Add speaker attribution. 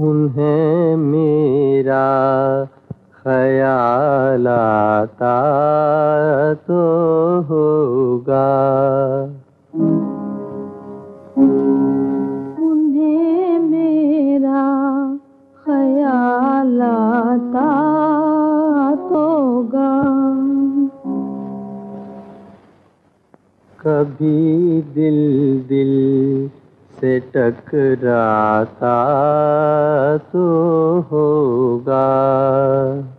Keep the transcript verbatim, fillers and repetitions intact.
Speaker 1: उन्हें मेरा ख्याल आता तो होगा।
Speaker 2: उन्हें मेरा ख्याल आता तो होगा।
Speaker 1: कभी दिल दिल से टकराता तो होगा।